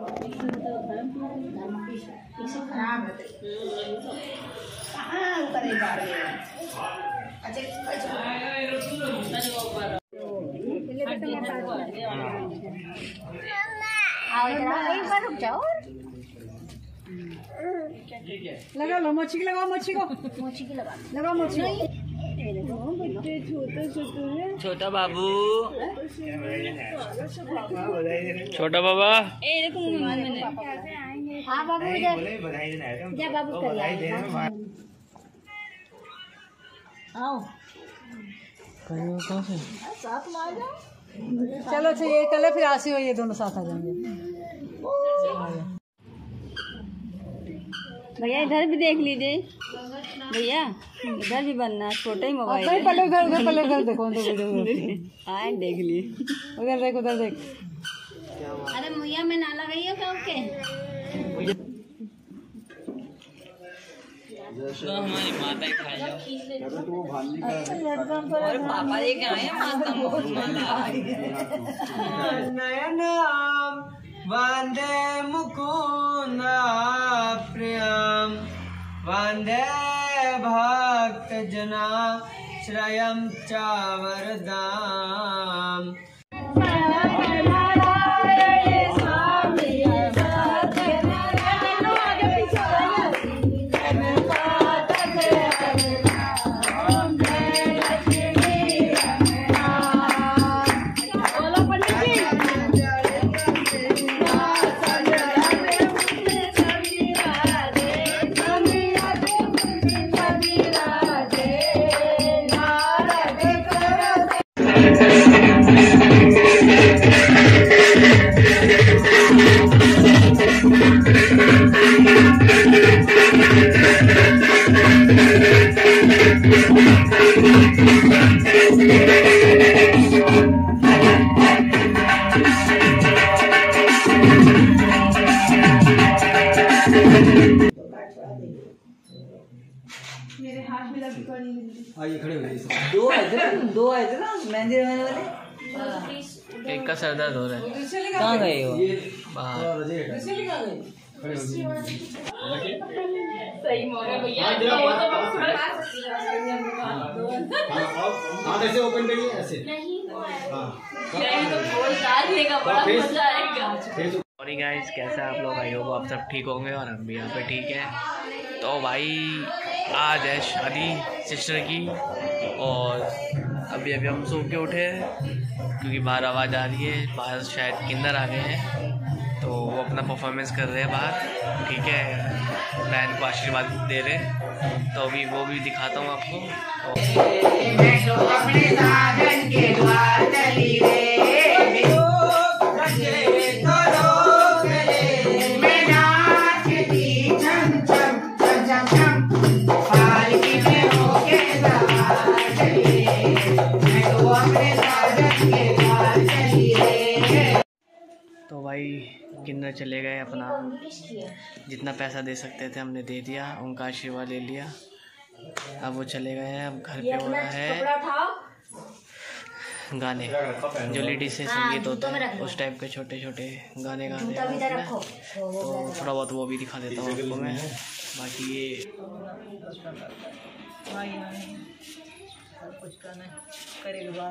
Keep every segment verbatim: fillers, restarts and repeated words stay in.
लगा लो मोची की, लगाओ मोची को, मोची की लगा लगाओ मोची को। छोटा बाबू, छोटा बाबा, हाँ बाबू इधर जा, बाबू कर आओ साथ में आ जाओ। चलो अच्छा ये कल फिर आसी हो, ये दोनों साथ आ जाएंगे। भैया इधर भी देख लीजिए, भैया इधर भी बनना, छोटा ही मोबाइल है। पहले उधर उधर पहले उधर देखो, हाँ देख ली, उधर देख उधर देख। अरे मुया में ना लगाई हो क्या? ओके हमारी माता ही खाए जाओ। और पापा ये क्या है माता नयनम वंदे मुकुंद प्रियम वंदे भक्त जना श्रयम चावरदाम। मेरे हाथ में लगी पड़ी आइए खड़े हो जाइए। दो आए थे ना, दो आए थे ना मेहंदी लगाने वाले। एक का सर दर्द हो रहा है। कहाँ गए हो? बाहर। सही मौका भैया, हाथ ऐसे ओपन करिए, ऐसे नहीं सॉरी गाइस, कैसे आप लोग? आई होप आप सब ठीक होंगे और हम भी यहाँ पे ठीक है। तो भाई आज है शादी सिस्टर की और अभी अभी हम सो के उठे हैं क्योंकि बाहर आवाज़ आ रही है, बाहर शायद किन्नर आ गए हैं तो वो अपना परफॉर्मेंस कर रहे हैं बाहर। ठीक है, बहन को आशीर्वाद दे रहे हैं तो अभी वो भी दिखाता हूँ आपको। तो भाई किन्नर चले गए, अपना जितना पैसा दे सकते थे हमने दे दिया, उनका आशीर्वाद ले लिया। अब वो चले गए हैं। अब घर पे हो रहा है गाने, जो लेडीज से संगीत होता है उस टाइप के छोटे छोटे गाने गा रहे हैं। तो थोड़ा बहुत वो भी दिखा देता हूँ आपको मैं। बाकी ये कुछ करना करेगा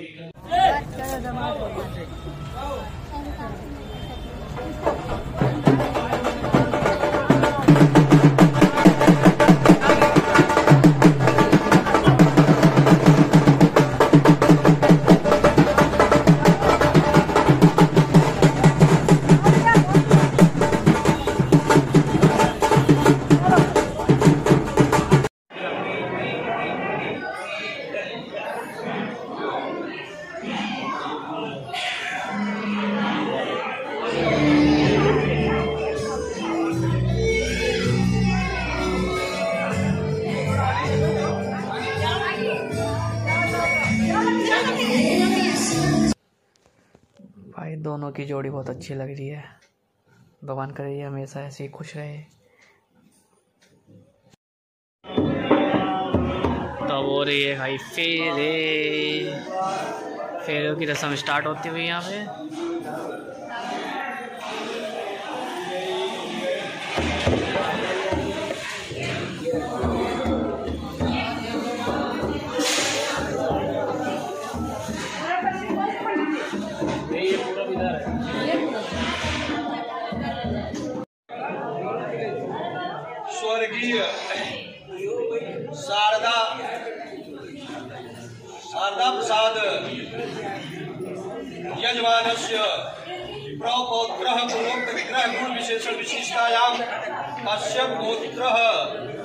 भाई दोनों की जोड़ी बहुत अच्छी लग रही है। भगवान करे हमेशा ऐसे ही खुश रहे। तो हो रही है भाई फेरे, फेरों की रस्म स्टार्ट होती हुई यहाँ पे। स्वर्गीय शारदा शारदा प्रसाद यजमानस्य प्रपौत्रः पूर्वोक्त विग्रह गुण विशेषण विशिष्टायां कश्यप गोत्रः